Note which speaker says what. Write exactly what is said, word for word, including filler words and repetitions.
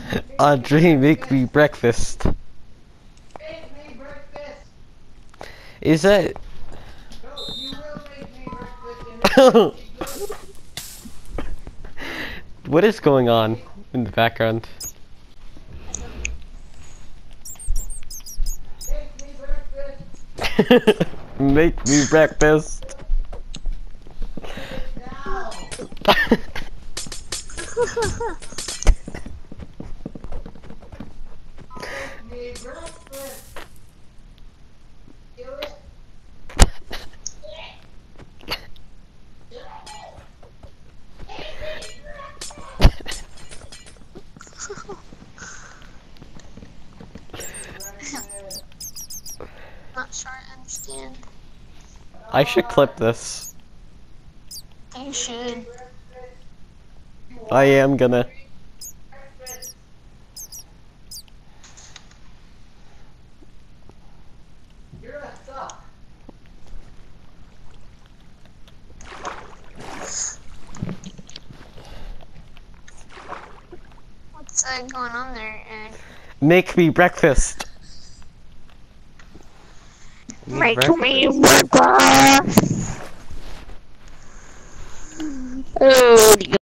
Speaker 1: Audrey, make me breakfast.
Speaker 2: Make me breakfast.
Speaker 1: Is that?
Speaker 2: No, you will make me breakfast and it'll be good.
Speaker 1: What is going on in the background?
Speaker 2: Make me breakfast.
Speaker 1: Make me breakfast.
Speaker 2: Now. Make me breakfast. Do it.
Speaker 3: Not sure I understand.
Speaker 1: I should clip this.
Speaker 3: You should.
Speaker 1: I am gonna.
Speaker 2: You're a suck.
Speaker 3: What's uh, going on there, Ed?
Speaker 1: Make me breakfast.
Speaker 3: Make me breakfast. Oh,